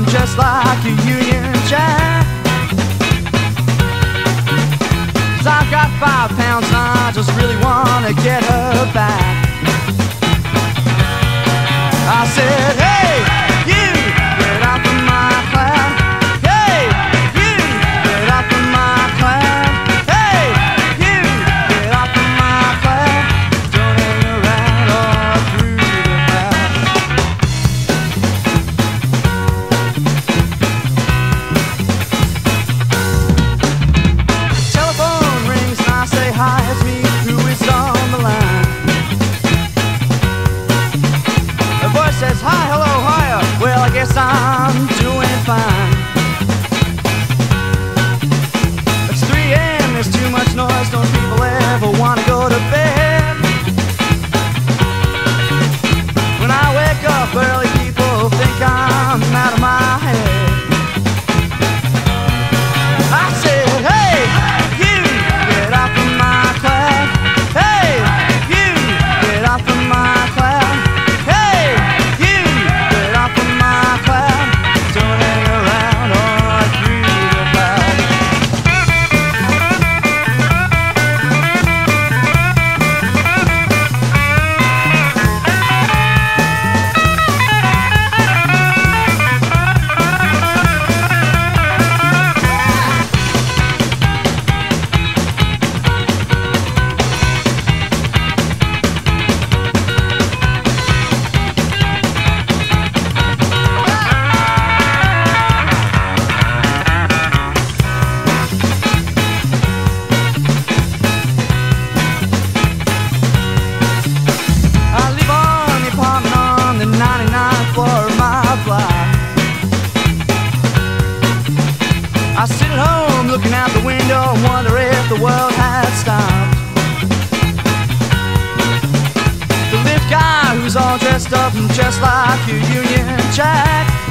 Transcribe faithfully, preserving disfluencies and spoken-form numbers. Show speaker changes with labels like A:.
A: just like a Union Jack. 'Cause I've got five pounds and I just really wanna get her back. I said, hey, you, get out of my cloud. Hey, you, get out of my cloud. Hey, you, get out of my cloud. Don't hang around all through the crowd. Telephone rings and I say, hi, it's me, who is on the line? The voice says, hi, hello, hiya. Well, I guess I'm doing fine. It's three a m, there's too much noise. Don't people ever want to go to bed? When I wake up early, people think I'm out of my head. I said, hey, you, get off of my cloud. Hey, you, get off of my cloud. Hey, you, get off of my cloud. Don't hang around all through the cloud. I live on the apartment on the ninety-ninth floor of my block. I sit at home looking out the window and wonder if the world had stopped. The lift guy who's all dressed up and just like your Union Jack